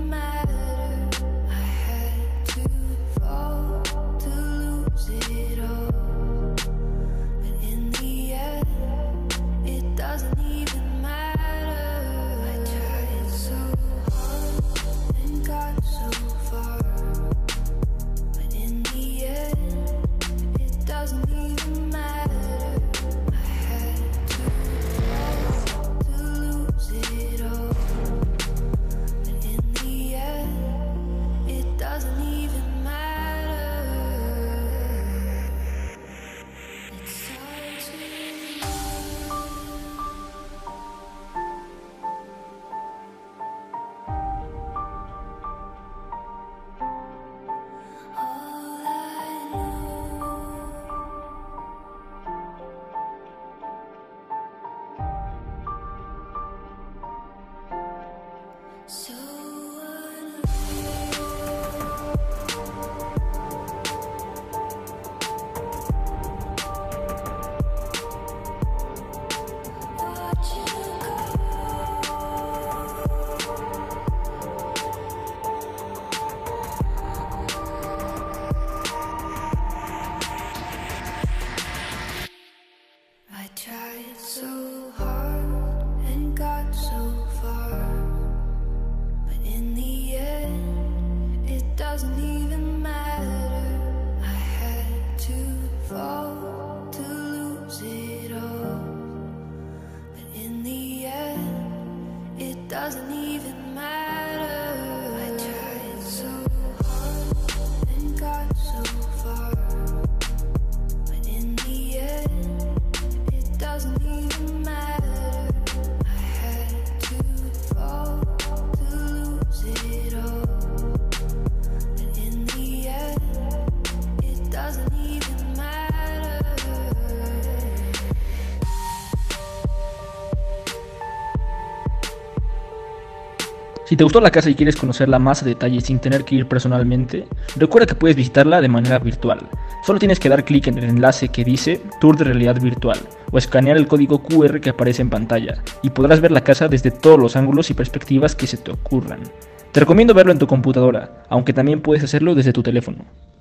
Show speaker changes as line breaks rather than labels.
Doesn't even matter. I tried so hard and got so far, but in the end, it doesn't even matter. I had to fall to lose it all, but in the end, it doesn't even matter.
Si te gustó la casa y quieres conocerla más a detalle sin tener que ir personalmente, recuerda que puedes visitarla de manera virtual. Solo tienes que dar clic en el enlace que dice Tour de Realidad Virtual o escanear el código QR que aparece en pantalla y podrás ver la casa desde todos los ángulos y perspectivas que se te ocurran. Te recomiendo verlo en tu computadora, aunque también puedes hacerlo desde tu teléfono.